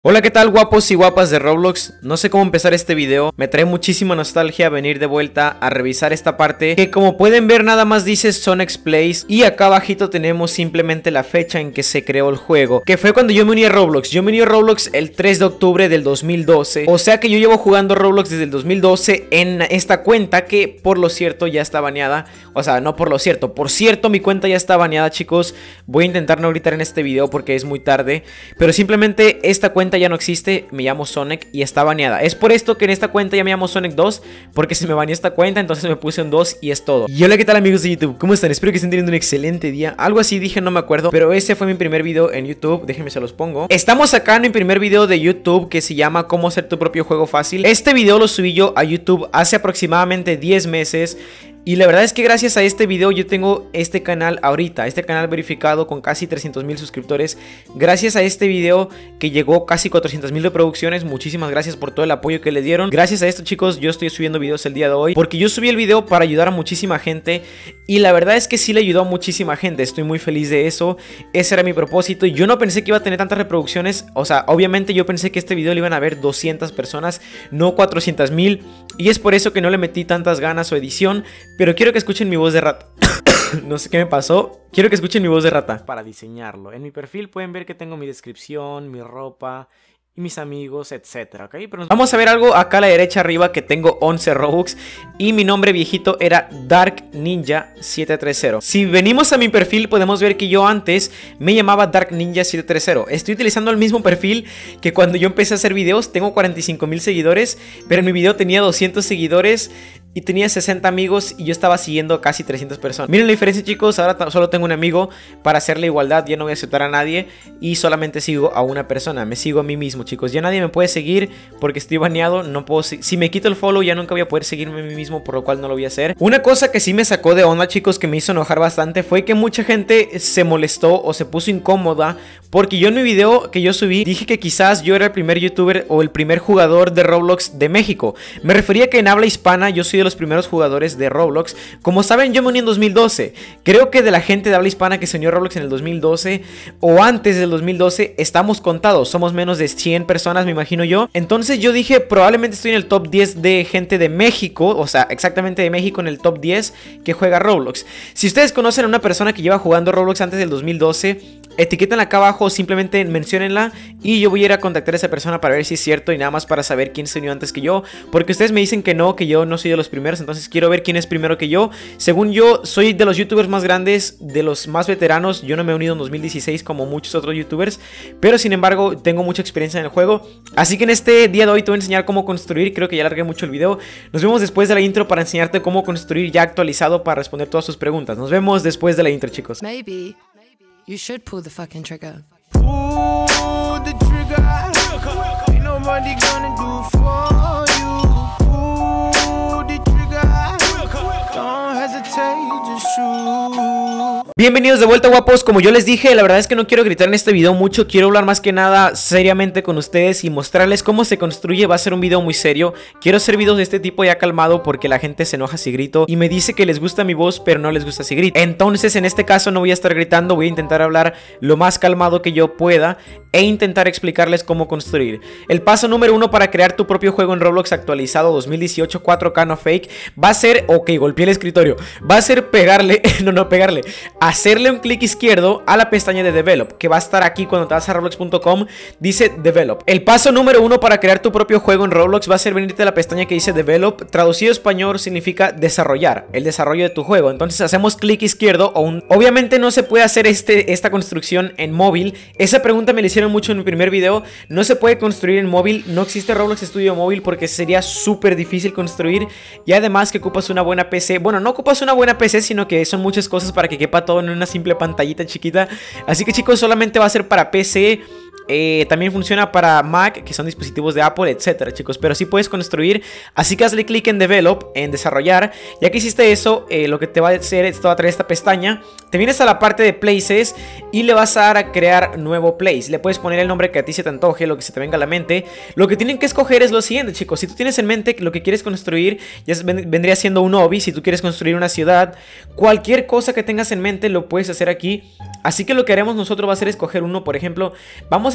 Hola, ¿qué tal guapos y guapas de Roblox? No sé cómo empezar este video, me trae muchísima nostalgia venir de vuelta a revisar esta parte que como pueden ver nada más dice Sonex Plays y acá abajito tenemos simplemente la fecha en que se creó el juego, que fue cuando yo me uní a Roblox. Yo me uní a Roblox el 3 de octubre del 2012, o sea que yo llevo jugando Roblox desde el 2012 en esta cuenta que por lo cierto ya está baneada. O sea, no por lo cierto, por cierto mi cuenta ya está baneada, chicos. Voy a intentar no gritar en este video porque es muy tarde, pero simplemente esta cuenta ya no existe, me llamo Sonic y está baneada. Es por esto que en esta cuenta ya me llamo Sonic 2, porque se me baneó esta cuenta, entonces me puse un 2 y es todo. Y hola, ¿qué tal amigos de YouTube? ¿Cómo están? Espero que estén teniendo un excelente día. Algo así dije, no me acuerdo, pero ese fue mi primer video en YouTube. Déjenme se los pongo. Estamos acá en mi primer video de YouTube que se llama Cómo hacer tu propio juego fácil. Este video lo subí yo a YouTube hace aproximadamente 10 meses. Y la verdad es que gracias a este video yo tengo este canal ahorita, este canal verificado con casi 300,000 suscriptores. Gracias a este video que llegó casi 400,000 reproducciones. Muchísimas gracias por todo el apoyo que le dieron. Gracias a esto, chicos, yo estoy subiendo videos el día de hoy, porque yo subí el video para ayudar a muchísima gente. Y la verdad es que sí le ayudó a muchísima gente, estoy muy feliz de eso. Ese era mi propósito y yo no pensé que iba a tener tantas reproducciones. O sea, obviamente yo pensé que este video lo iban a ver 200 personas, no 400,000. Y es por eso que no le metí tantas ganas o edición. Pero quiero que escuchen mi voz de rata. No sé qué me pasó. Quiero que escuchen mi voz de rata para diseñarlo. En mi perfil pueden ver que tengo mi descripción, mi ropa y mis amigos, etcétera, ¿ok? Pero vamos a ver algo acá a la derecha arriba, que tengo 11 Robux y mi nombre viejito era Dark Ninja 730. Si venimos a mi perfil podemos ver que yo antes me llamaba Dark Ninja 730. Estoy utilizando el mismo perfil que cuando yo empecé a hacer videos. Tengo 45,000 seguidores, pero en mi video tenía 200 seguidores y tenía 60 amigos y yo estaba siguiendo a casi 300 personas. Miren la diferencia, chicos. Ahora solo tengo un amigo para hacer la igualdad. Ya no voy a aceptar a nadie y solamente sigo a una persona. Me sigo a mí mismo, chicos. Ya nadie me puede seguir porque estoy baneado. No puedo. Si me quito el follow ya nunca voy a poder seguirme a mí mismo, por lo cual no lo voy a hacer. Una cosa que sí me sacó de onda, chicos, que me hizo enojar bastante, fue que mucha gente se molestó o se puso incómoda porque yo en mi video que yo subí dije que quizás yo era el primer youtuber o el primer jugador de Roblox de México. Me refería que en habla hispana yo soy de los primeros jugadores de Roblox. Como saben, yo me uní en 2012. Creo que de la gente de habla hispana que se unió a Roblox en el 2012 o antes del 2012 estamos contados. Somos menos de 100 personas, me imagino yo. Entonces yo dije, probablemente estoy en el top 10 de gente de México. O sea, exactamente de México, en el top 10 que juega Roblox. Si ustedes conocen a una persona que lleva jugando Roblox antes del 2012, etiquétenla acá abajo, simplemente menciónenla y yo voy a ir a contactar a esa persona para ver si es cierto y nada más para saber quién se unió antes que yo, porque ustedes me dicen que yo no soy de los primeros, entonces quiero ver quién es primero que yo. Según yo, soy de los youtubers más grandes, de los más veteranos. Yo no me he unido en 2016 como muchos otros youtubers, pero sin embargo tengo mucha experiencia en el juego. Así que en este día de hoy te voy a enseñar cómo construir. Creo que ya alargué mucho el video. Nos vemos después de la intro para enseñarte cómo construir ya actualizado para responder todas sus preguntas. Nos vemos después de la intro, chicos. Maybe you should pull the fucking trigger. Pull the trigger. Ain't nobody gonna do for you. Pull the trigger. Don't hesitate, just shoot. Bienvenidos de vuelta, guapos. Como yo les dije, la verdad es que no quiero gritar en este video mucho. Quiero hablar más que nada seriamente con ustedes y mostrarles cómo se construye. Va a ser un video muy serio. Quiero hacer videos de este tipo ya calmado porque la gente se enoja si grito y me dice que les gusta mi voz pero no les gusta si grito. Entonces en este caso no voy a estar gritando. Voy a intentar hablar lo más calmado que yo pueda e intentar explicarles cómo construir. El paso número 1 para crear tu propio juego en Roblox actualizado 2018 4K no fake va a ser, ok, golpeé el escritorio, va a ser pegarle, pegarle, hacerle un clic izquierdo a la pestaña de Develop, que va a estar aquí cuando te vas a roblox.com, dice Develop. El paso número 1 para crear tu propio juego en Roblox va a ser venirte a la pestaña que dice Develop. Traducido a español significa desarrollar, el desarrollo de tu juego. Entonces hacemos clic izquierdo obviamente no se puede hacer esta construcción en móvil. Esa pregunta me la hicieron mucho en mi primer video. No se puede construir en móvil, no existe Roblox Studio móvil porque sería súper difícil construir. Y además que ocupas una buena PC. Bueno, no ocupas una buena PC, sino que son muchas cosas para que quepa todo en una simple pantallita chiquita. Así que, chicos, solamente va a ser para PC. También funciona para Mac, que son dispositivos de Apple, etcétera, chicos. Pero sí puedes construir. Así que hazle clic en Develop, en desarrollar. Ya que hiciste eso, lo que te va a hacer es te va a traer esta pestaña. Te vienes a la parte de Places y le vas a dar a crear nuevo place. Le puedes poner el nombre que a ti se te antoje, lo que se te venga a la mente. Lo que tienen que escoger es lo siguiente, chicos. Si tú tienes en mente lo que quieres construir, ya vendría siendo un hobby. Si tú quieres construir una ciudad, cualquier cosa que tengas en mente lo puedes hacer aquí. Así que lo que haremos nosotros va a ser escoger uno. Por ejemplo, vamos a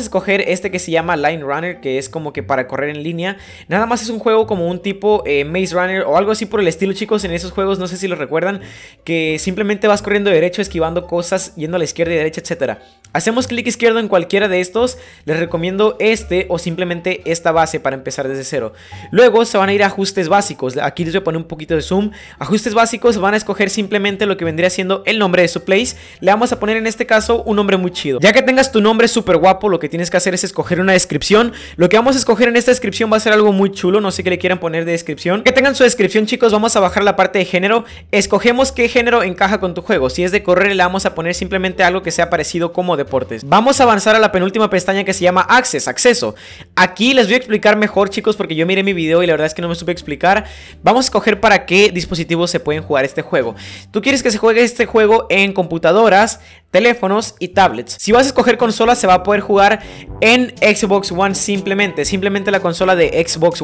escoger este que se llama Line Runner, que es como que para correr en línea. Nada más es un juego como un tipo Maze Runner o algo así por el estilo, chicos. En esos juegos, no sé si lo recuerdan, que simplemente vas corriendo derecho, esquivando cosas, yendo a la izquierda y derecha, etcétera. Hacemos clic izquierdo en cualquiera de estos. Les recomiendo este o simplemente esta base para empezar desde cero. Luego se van a ir a ajustes básicos. Aquí les voy a poner un poquito de zoom. Ajustes básicos, van a escoger simplemente lo que vendría siendo el nombre de su place. Le vamos a poner en este caso un nombre muy chido. Ya que tengas tu nombre súper guapo, lo que tienes que hacer es escoger una descripción. Lo que vamos a escoger en esta descripción va a ser algo muy chulo. No sé qué le quieran poner de descripción. Que tengan su descripción, chicos. Vamos a bajar la parte de género. Escogemos qué género encaja con tu juego. Si es de correr, le vamos a poner simplemente algo que sea parecido como deportes. Vamos a avanzar a la penúltima pestaña que se llama acceso. Aquí les voy a explicar mejor, chicos, porque yo miré mi video y la verdad es que no me supe explicar. Vamos a escoger para qué dispositivos se pueden jugar este juego. Tú quieres que se juegue este juego en computadoras, teléfonos y tablets. Si vas a escoger consola, se va a poder jugar en Xbox One simplemente la consola de Xbox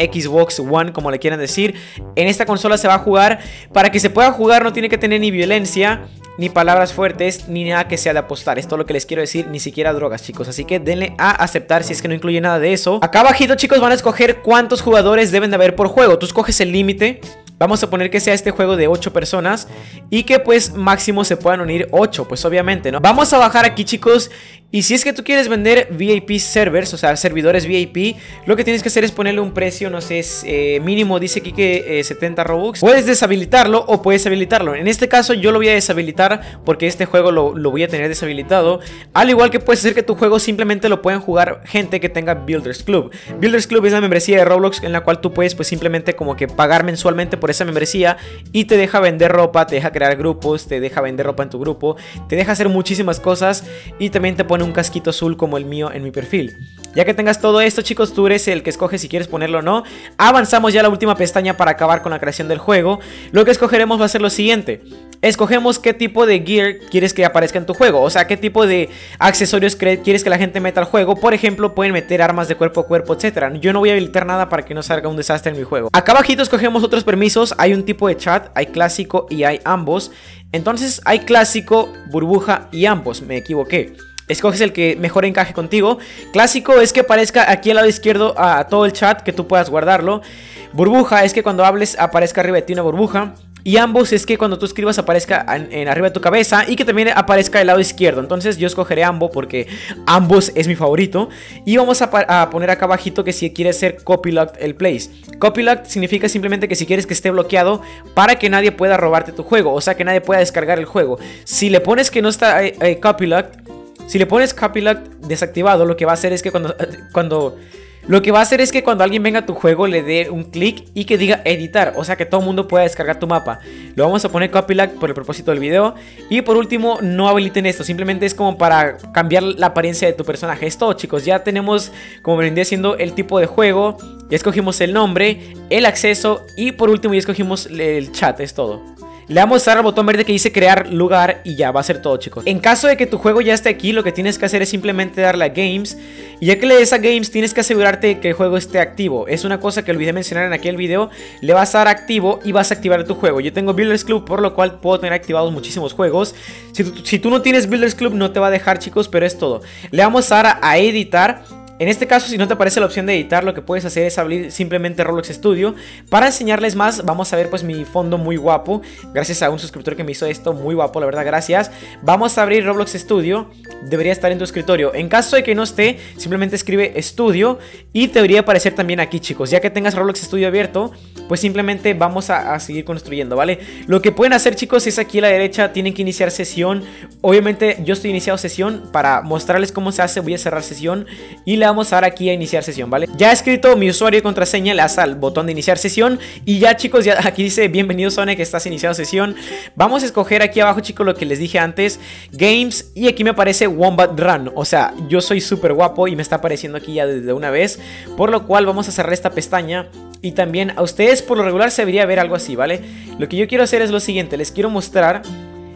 One, como le quieran decir. En esta consola se va a jugar. Para que se pueda jugar no tiene que tener ni violencia, ni palabras fuertes, ni nada que sea de apostar. Es todo lo que les quiero decir, ni siquiera drogas, chicos. Así que denle a aceptar si es que no incluye nada de eso. Acá abajito, chicos, van a escoger cuántos jugadores deben de haber por juego. Tú escoges el límite. Vamos a poner que sea este juego de 8 personas y que pues máximo se puedan unir 8, pues obviamente, ¿no? Vamos a bajar aquí, chicos, y si es que tú quieres vender VIP servers, o sea, servidores VIP, lo que tienes que hacer es ponerle un precio, no sé, mínimo, dice aquí que 70 Robux. Puedes deshabilitarlo o puedes habilitarlo. En este caso yo lo voy a deshabilitar porque este juego lo voy a tener deshabilitado. Al igual que puedes hacer que tu juego simplemente lo pueden jugar gente que tenga Builders Club. Builders Club es la membresía de Roblox en la cual tú puedes pues simplemente como que pagar mensualmente por esa membresía y te deja vender ropa, te deja crear grupos, te deja vender ropa en tu grupo, te deja hacer muchísimas cosas y también te pone un casquito azul como el mío en mi perfil. Ya que tengas todo esto, chicos, tú eres el que escoge si quieres ponerlo o no. Avanzamos ya a la última pestaña para acabar con la creación del juego. Lo que escogeremos va a ser lo siguiente. Escogemos qué tipo de gear quieres que aparezca en tu juego. O sea, qué tipo de accesorios quieres que la gente meta al juego. Por ejemplo, pueden meter armas de cuerpo a cuerpo, etcétera. Yo no voy a habilitar nada para que no salga un desastre en mi juego. Acá abajito escogemos otros permisos. Hay un tipo de chat, hay clásico y hay ambos. Entonces hay clásico, burbuja y ambos. Me equivoqué. Escoges el que mejor encaje contigo. Clásico es que aparezca aquí al lado izquierdo a todo el chat, que tú puedas guardarlo. Burbuja es que cuando hables aparezca arriba de ti una burbuja. Y ambos es que cuando tú escribas aparezca en arriba de tu cabeza y que también aparezca del lado izquierdo. Entonces yo escogeré ambos porque ambos es mi favorito. Y vamos a poner acá abajito que si quieres ser copylocked el place. Copylocked significa simplemente que si quieres que esté bloqueado para que nadie pueda robarte tu juego. O sea, que nadie pueda descargar el juego. Si le pones que no está copylocked, si le pones copylocked desactivado, lo que va a hacer es que cuando alguien venga a tu juego le dé un clic y que diga editar, o sea que todo el mundo pueda descargar tu mapa. Lo vamos a poner copylocked por el propósito del video. Y por último, no habiliten esto, simplemente es como para cambiar la apariencia de tu personaje. Es todo, chicos, ya tenemos como vendría siendo el tipo de juego. Ya escogimos el nombre, el acceso y por último ya escogimos el chat, es todo. Le vamos a dar al botón verde que dice crear lugar y ya va a ser todo, chicos. En caso de que tu juego ya esté aquí, lo que tienes que hacer es simplemente darle a Games. Y ya que le des a Games, tienes que asegurarte que el juego esté activo. Es una cosa que olvidé mencionar en aquel video. Le vas a dar activo y vas a activar tu juego. Yo tengo Builders Club, por lo cual puedo tener activados muchísimos juegos. Si tú no tienes Builders Club, no te va a dejar, chicos, pero es todo. Le vamos a dar a editar. En este caso, si no te aparece la opción de editar, lo que puedes hacer es abrir simplemente Roblox Studio. Para enseñarles más, vamos a ver pues mi fondo muy guapo. Gracias a un suscriptor que me hizo esto, muy guapo, la verdad, gracias. Vamos a abrir Roblox Studio. Debería estar en tu escritorio. En caso de que no esté, simplemente escribe Studio y te debería aparecer también aquí, chicos. Ya que tengas Roblox Studio abierto, pues simplemente vamos a seguir construyendo, ¿vale? Lo que pueden hacer, chicos, es aquí a la derecha, tienen que iniciar sesión. Obviamente yo estoy iniciando sesión. Para mostrarles cómo se hace, voy a cerrar sesión y le vamos a dar aquí a iniciar sesión, ¿vale? Ya he escrito mi usuario y contraseña, le das al botón de iniciar sesión y ya, chicos, ya aquí dice bienvenido Sonic, estás iniciando sesión. Vamos a escoger aquí abajo, chicos, lo que les dije antes, Games, y aquí me aparece Wombat Run. O sea, yo soy súper guapo y me está apareciendo aquí ya desde una vez, por lo cual vamos a cerrar esta pestaña. Y también a ustedes por lo regular se debería ver algo así, ¿vale? Lo que yo quiero hacer es lo siguiente, les quiero mostrar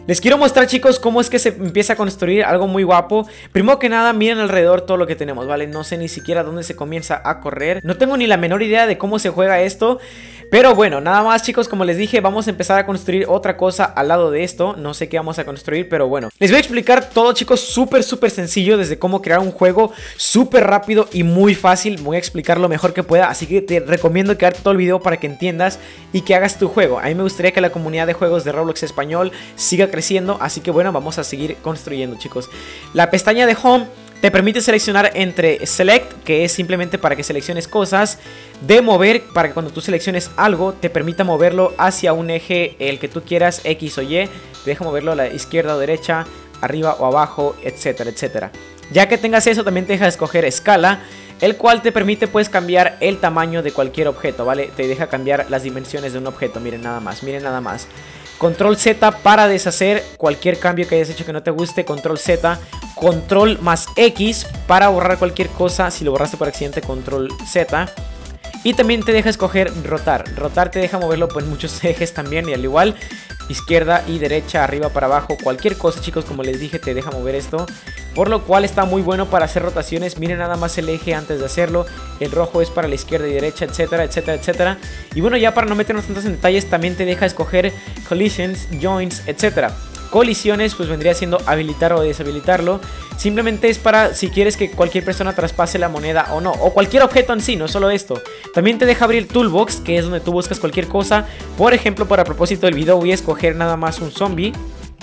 Les quiero mostrar, chicos, cómo es que se empieza a construir algo muy guapo. Primero que nada, miren alrededor todo lo que tenemos, ¿vale? No sé ni siquiera dónde se comienza a correr. No tengo ni la menor idea de cómo se juega esto. Pero bueno, nada más, chicos, como les dije, vamos a empezar a construir otra cosa al lado de esto. No sé qué vamos a construir, pero bueno. Les voy a explicar todo, chicos, súper sencillo. Desde cómo crear un juego súper rápido y muy fácil. Voy a explicar lo mejor que pueda, así que te recomiendo quedarte todo el video para que entiendas y que hagas tu juego. A mí me gustaría que la comunidad de juegos de Roblox español siga creciendo, así que bueno, vamos a seguir construyendo, chicos. La pestaña de Home te permite seleccionar entre Select, que es simplemente para que selecciones cosas, de mover, para que cuando tú selecciones algo te permita moverlo hacia un eje, el que tú quieras, X o Y. Te deja moverlo a la izquierda o derecha, arriba o abajo, etcétera, etcétera. Ya que tengas eso, también te deja escoger escala, el cual te permite pues cambiar el tamaño de cualquier objeto, ¿vale? Te deja cambiar las dimensiones de un objeto, miren nada más, miren nada más. Control Z para deshacer cualquier cambio que hayas hecho que no te guste. Control Z. Control más X para borrar cualquier cosa. Si lo borraste por accidente, Control Z. Y también te deja escoger rotar. Rotar te deja moverlo pues, en muchos ejes también. Y al igual, izquierda y derecha, arriba para abajo. Cualquier cosa, chicos, como les dije, te deja mover esto. Por lo cual está muy bueno para hacer rotaciones. Miren nada más el eje antes de hacerlo. El rojo es para la izquierda y derecha, etcétera, etcétera, etcétera. Y bueno, ya para no meternos tantos en detalles, también te deja escoger collisions, joints, etcétera. Colisiones pues vendría siendo habilitar o deshabilitarlo. Simplemente es para si quieres que cualquier persona traspase la moneda o no, o cualquier objeto en sí, no solo esto. También te deja abrir Toolbox, que es donde tú buscas cualquier cosa. Por ejemplo, para propósito del video voy a escoger nada más un zombie.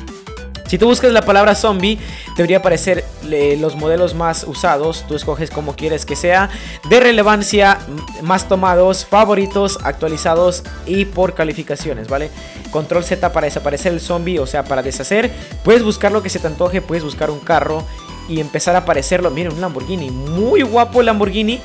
Si tú buscas la palabra zombie, debería aparecer los modelos más usados. Tú escoges como quieres que sea, de relevancia, más tomados, favoritos, actualizados y por calificaciones, ¿vale? Control Z para desaparecer el zombie, o sea, para deshacer. Puedes buscar lo que se te antoje, puedes buscar un carro y empezar a aparecerlo. Miren, un Lamborghini, muy guapo el Lamborghini.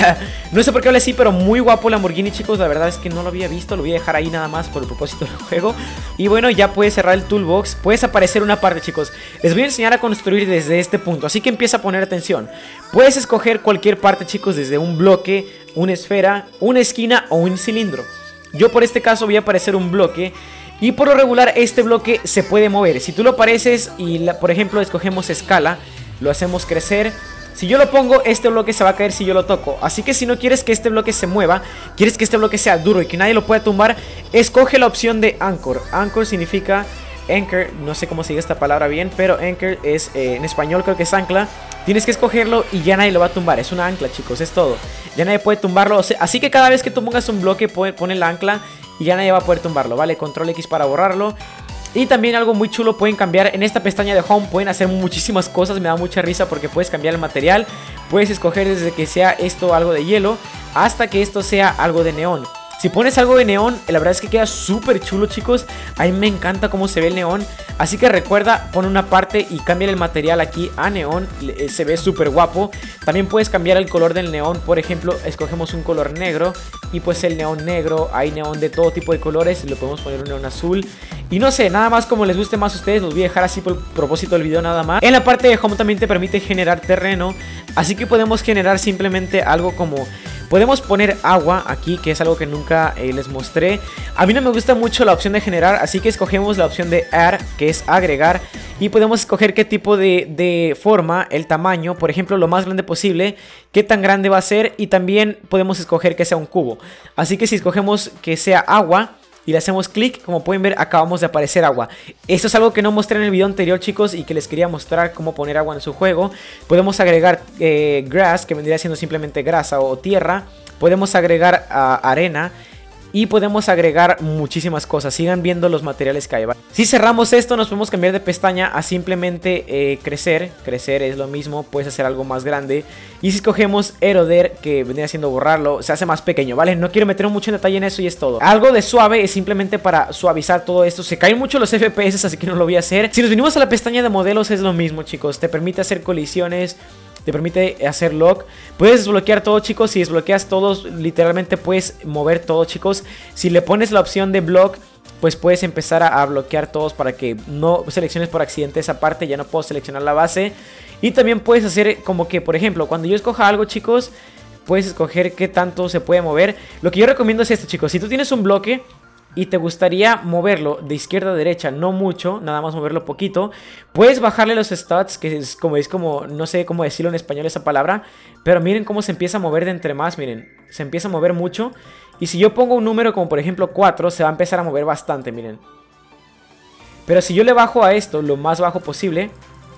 No sé por qué hable así, pero muy guapo el Lamborghini, chicos. La verdad es que no lo había visto, lo voy a dejar ahí nada más por el propósito del juego. Y bueno, ya puedes cerrar el toolbox. Puedes aparecer una parte, chicos. Les voy a enseñar a construir desde este punto, así que empieza a poner atención. Puedes escoger cualquier parte, chicos, desde un bloque, una esfera, una esquina o un cilindro. Yo por este caso voy a aparecer un bloque. Y por lo regular este bloque se puede mover. Si tú lo apareces y por ejemplo escogemos escala, lo hacemos crecer. Si yo lo pongo, este bloque se va a caer si yo lo toco. Así que si no quieres que este bloque se mueva, quieres que este bloque sea duro y que nadie lo pueda tumbar, escoge la opción de Anchor. Anchor significa anchor, no sé cómo se dice esta palabra bien, pero anchor es en español creo que es ancla. Tienes que escogerlo y ya nadie lo va a tumbar. Es una ancla, chicos, es todo. Ya nadie puede tumbarlo. Así que cada vez que tú pongas un bloque, pone la ancla y ya nadie va a poder tumbarlo, ¿vale? Control X para borrarlo. Y también algo muy chulo, pueden cambiar en esta pestaña de Home, pueden hacer muchísimas cosas, me da mucha risa porque puedes cambiar el material. Puedes escoger desde que sea esto algo de hielo hasta que esto sea algo de neón. Si pones algo de neón, la verdad es que queda súper chulo, chicos. A mí me encanta cómo se ve el neón. Así que recuerda, pon una parte y cambia el material aquí a neón. Se ve súper guapo. También puedes cambiar el color del neón. Por ejemplo, escogemos un color negro y pues el neón negro. Hay neón de todo tipo de colores. Le podemos poner un neón azul. Y no sé, nada más como les guste más a ustedes. Los voy a dejar así por el propósito del video nada más. En la parte de Home también te permite generar terreno. Así que podemos generar simplemente algo como... Podemos poner agua aquí, que es algo que nunca les mostré. A mí no me gusta mucho la opción de generar, así que escogemos la opción de add, que es agregar. Y podemos escoger qué tipo de forma, el tamaño, por ejemplo, lo más grande posible, qué tan grande va a ser. Y también podemos escoger que sea un cubo. Así que si escogemos que sea agua y le hacemos clic, como pueden ver, acabamos de aparecer agua. Esto es algo que no mostré en el video anterior, chicos, y que les quería mostrar cómo poner agua en su juego. Podemos agregar grass, que vendría siendo simplemente grasa o tierra. Podemos agregar arena. Y podemos agregar muchísimas cosas. Sigan viendo los materiales que hay, ¿vale? Si cerramos esto, nos podemos cambiar de pestaña a simplemente crecer. Crecer es lo mismo, puedes hacer algo más grande. Y si escogemos eroder, que vendría siendo borrarlo, se hace más pequeño, ¿vale? No quiero meter mucho en detalle en eso y es todo. Algo de suave es simplemente para suavizar todo esto. Se caen mucho los FPS, así que no lo voy a hacer. Si nos venimos a la pestaña de modelos, es lo mismo, chicos. Te permite hacer colisiones, te permite hacer lock. Puedes desbloquear todo, chicos. Si desbloqueas todos, literalmente puedes mover todo, chicos. Si le pones la opción de block, pues puedes empezar a bloquear todos para que no selecciones por accidente esa parte. Ya no puedo seleccionar la base. Y también puedes hacer como que, por ejemplo, cuando yo escoja algo, chicos, puedes escoger qué tanto se puede mover. Lo que yo recomiendo es esto, chicos. Si tú tienes un bloque, y te gustaría moverlo de izquierda a derecha, no mucho, nada más moverlo poquito, puedes bajarle los stats, que es como, no sé cómo decirlo en español esa palabra, pero miren cómo se empieza a mover de entre más, miren, se empieza a mover mucho. Y si yo pongo un número como por ejemplo 4, se va a empezar a mover bastante, miren. Pero si yo le bajo a esto lo más bajo posible,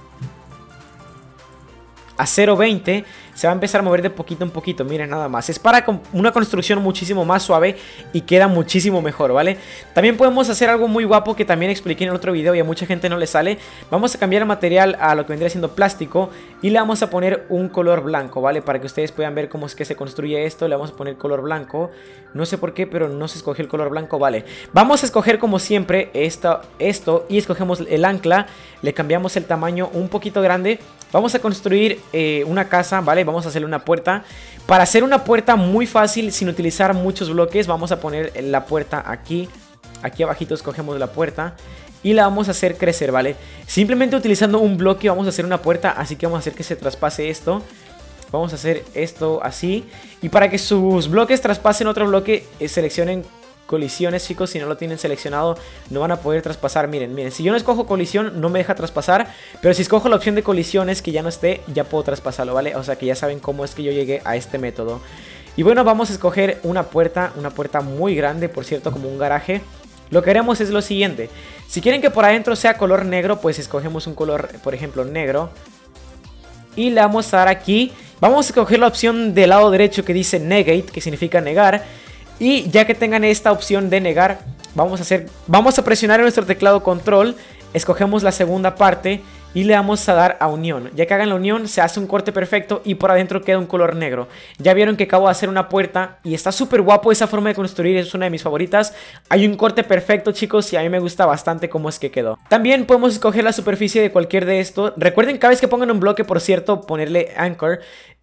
a 0.20, se va a empezar a mover de poquito en poquito, miren nada más. Es para una construcción muchísimo más suave y queda muchísimo mejor, ¿vale? También podemos hacer algo muy guapo que también expliqué en otro video y a mucha gente no le sale. Vamos a cambiar el material a lo que vendría siendo plástico y le vamos a poner un color blanco, ¿vale? Para que ustedes puedan ver cómo es que se construye esto, le vamos a poner color blanco. No sé por qué, pero no se escogió el color blanco, ¿vale? Vamos a escoger como siempre esto y escogemos el ancla, le cambiamos el tamaño un poquito grande. Vamos a construir una casa, ¿vale? Vamos a hacerle una puerta. Para hacer una puerta muy fácil, sin utilizar muchos bloques, vamos a poner la puerta aquí. Aquí abajito escogemos la puerta y la vamos a hacer crecer, ¿vale? Simplemente utilizando un bloque vamos a hacer una puerta, así que vamos a hacer que se traspase esto. Vamos a hacer esto así. Y para que sus bloques traspasen otro bloque, seleccionen colisiones, chicos. Si no lo tienen seleccionado, no van a poder traspasar. Miren, miren, si yo no escojo colisión, no me deja traspasar. Pero si escojo la opción de colisiones, que ya no esté, ya puedo traspasarlo, ¿vale? O sea que ya saben cómo es que yo llegué a este método. Y bueno, vamos a escoger una puerta muy grande, por cierto, como un garaje. Lo que haremos es lo siguiente. Si quieren que por adentro sea color negro, pues escogemos un color, por ejemplo, negro. Y le vamos a dar aquí. Vamos a escoger la opción del lado derecho que dice negate, que significa negar. Y ya que tengan esta opción de negar, vamos a presionar en nuestro teclado control, escogemos la segunda parte y le vamos a dar a unión. Ya que hagan la unión, se hace un corte perfecto y por adentro queda un color negro. Ya vieron que acabo de hacer una puerta y está súper guapo esa forma de construir, es una de mis favoritas. Hay un corte perfecto, chicos, y a mí me gusta bastante cómo es que quedó. También podemos escoger la superficie de cualquier de estos. Recuerden cada vez que pongan un bloque, por cierto, ponerle anchor,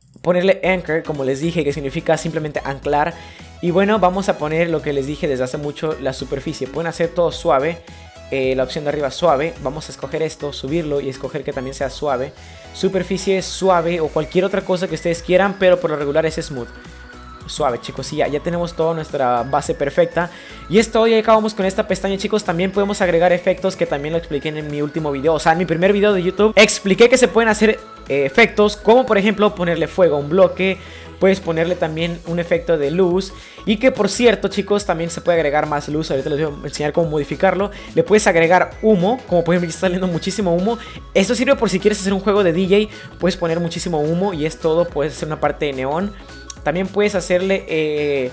como les dije, que significa simplemente anclar. Y bueno, vamos a poner lo que les dije desde hace mucho, la superficie. Pueden hacer todo suave, la opción de arriba suave. Vamos a escoger esto, subirlo y escoger que también sea suave. Superficie suave o cualquier otra cosa que ustedes quieran, pero por lo regular es smooth. Suave, chicos, y ya tenemos toda nuestra base perfecta. Y esto, ya acabamos con esta pestaña, chicos. También podemos agregar efectos, que también lo expliqué en mi último video. O sea, en mi primer video de YouTube expliqué que se pueden hacer efectos, como por ejemplo ponerle fuego a un bloque. Puedes ponerle también un efecto de luz. Y que por cierto, chicos, también se puede agregar más luz. Ahorita les voy a enseñar cómo modificarlo. Le puedes agregar humo. Como pueden ver, está saliendo muchísimo humo. Esto sirve por si quieres hacer un juego de DJ. Puedes poner muchísimo humo y es todo. Puedes hacer una parte de neón. También puedes hacerle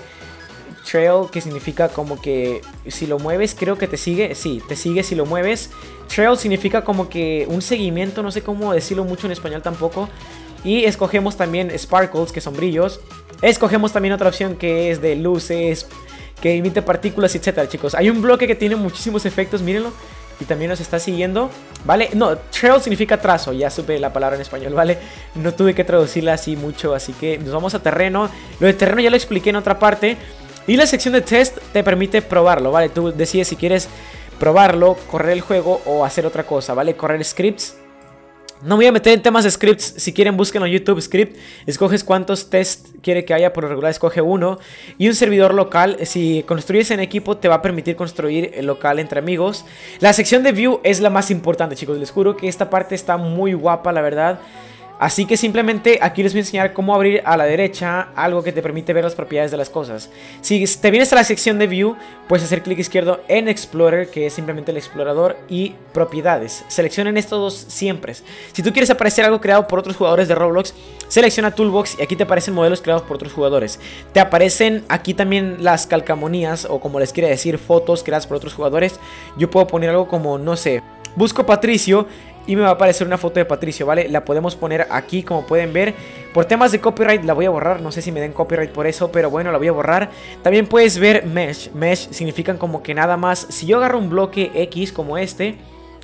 trail, que significa como que si lo mueves, creo que te sigue. Sí, te sigue si lo mueves. Trail significa como que un seguimiento, no sé cómo decirlo mucho en español tampoco. Y escogemos también sparkles, que son brillos. Escogemos también otra opción que es de luces, que emite partículas, etcétera, chicos. Hay un bloque que tiene muchísimos efectos, mírenlo. Y también nos está siguiendo, ¿vale? No, trail significa trazo, ya supe la palabra en español, ¿vale? No tuve que traducirla así mucho, así que nos vamos a terreno. Lo de terreno ya lo expliqué en otra parte. Y la sección de test te permite probarlo, ¿vale? Tú decides si quieres probarlo, correr el juego o hacer otra cosa, ¿vale? Correr scripts. No me voy a meter en temas de scripts. Si quieren, búsquenlo en YouTube, script. Escoges cuántos tests quiere que haya. Por lo regular escoge uno. Y un servidor local. Si construyes en equipo, te va a permitir construir el local entre amigos. La sección de view es la más importante, chicos. Les juro que esta parte está muy guapa, la verdad. Así que simplemente aquí les voy a enseñar cómo abrir a la derecha algo que te permite ver las propiedades de las cosas. Si te vienes a la sección de View, puedes hacer clic izquierdo en Explorer, que es simplemente el explorador, y propiedades. Seleccionen estos dos siempre. Si tú quieres aparecer algo creado por otros jugadores de Roblox, selecciona Toolbox y aquí te aparecen modelos creados por otros jugadores. Te aparecen aquí también las calcamonías, o como les quiera decir, fotos creadas por otros jugadores. Yo puedo poner algo como, no sé, busco Patricio y me va a aparecer una foto de Patricio, ¿vale? La podemos poner aquí, como pueden ver. Por temas de copyright la voy a borrar. No sé si me den copyright por eso, pero bueno, la voy a borrar. También puedes ver mesh. Mesh significan como que nada más. Si yo agarro un bloque X como este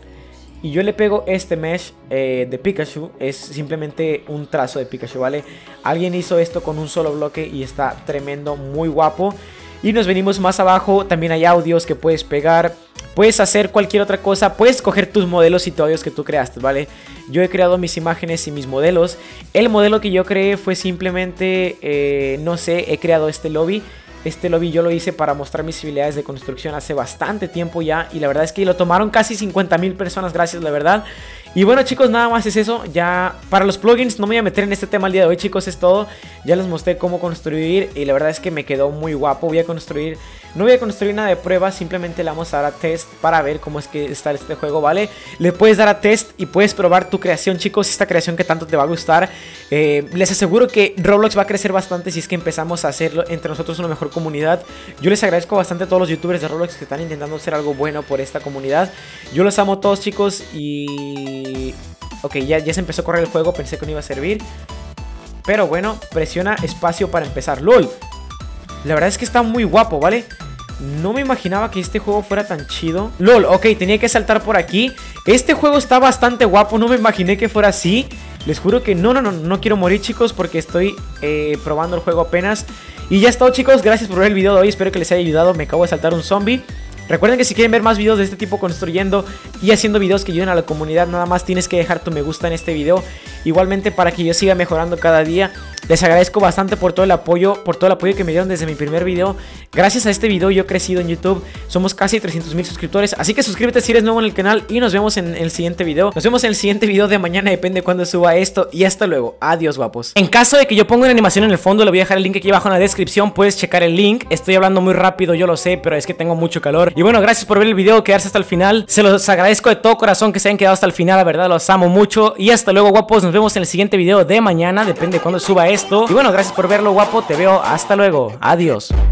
y yo le pego este mesh de Pikachu, es simplemente un trazo de Pikachu, ¿vale? Alguien hizo esto con un solo bloque y está tremendo, muy guapo. Y nos venimos más abajo, también hay audios que puedes pegar. Puedes hacer cualquier otra cosa, puedes coger tus modelos y audios que tú creaste, ¿vale? Yo he creado mis imágenes y mis modelos. El modelo que yo creé fue simplemente, no sé, he creado este lobby. Este lobby yo lo hice para mostrar mis habilidades de construcción hace bastante tiempo ya. Y la verdad es que lo tomaron casi 50,000 personas, gracias, la verdad. Y bueno, chicos, nada más es eso. Ya para los plugins no me voy a meter en este tema el día de hoy, chicos, es todo. Ya les mostré cómo construir y la verdad es que me quedó muy guapo. No voy a construir nada de prueba, simplemente le vamos a dar a test para ver cómo es que está este juego, ¿vale? Le puedes dar a test y puedes probar tu creación, chicos, esta creación que tanto te va a gustar. Les aseguro que Roblox va a crecer bastante si es que empezamos a hacerlo entre nosotros una mejor comunidad. Yo les agradezco bastante a todos los youtubers de Roblox que están intentando hacer algo bueno por esta comunidad. Yo los amo a todos, chicos, y... Ok, ya se empezó a correr el juego, pensé que no iba a servir. Pero bueno, presiona espacio para empezar. ¡Lol! La verdad es que está muy guapo, ¿vale? No me imaginaba que este juego fuera tan chido. ¡Lol! Ok, tenía que saltar por aquí. Este juego está bastante guapo, no me imaginé que fuera así. Les juro que no quiero morir, chicos, porque estoy probando el juego apenas. Y ya está, chicos, gracias por ver el video de hoy, espero que les haya ayudado. Me acabo de saltar un zombie. Recuerden que si quieren ver más videos de este tipo construyendo y haciendo videos que ayuden a la comunidad, nada más tienes que dejar tu me gusta en este video. Igualmente para que yo siga mejorando cada día. Les agradezco bastante por todo el apoyo, que me dieron desde mi primer video. Gracias a este video yo he crecido en YouTube. Somos casi 300,000 suscriptores. Así que suscríbete si eres nuevo en el canal y nos vemos en el siguiente video. Nos vemos en el siguiente video de mañana, depende de cuándo suba esto. Y hasta luego. Adiós, guapos. En caso de que yo ponga una animación en el fondo, le voy a dejar el link aquí abajo en la descripción. Puedes checar el link. Estoy hablando muy rápido, yo lo sé, pero es que tengo mucho calor. Y bueno, gracias por ver el video, quedarse hasta el final. Se los agradezco de todo corazón que se hayan quedado hasta el final, la verdad, los amo mucho. Y hasta luego, guapos, nos vemos en el siguiente video de mañana, depende de cuándo suba esto. Y bueno, gracias por verlo, guapo, te veo hasta luego, adiós.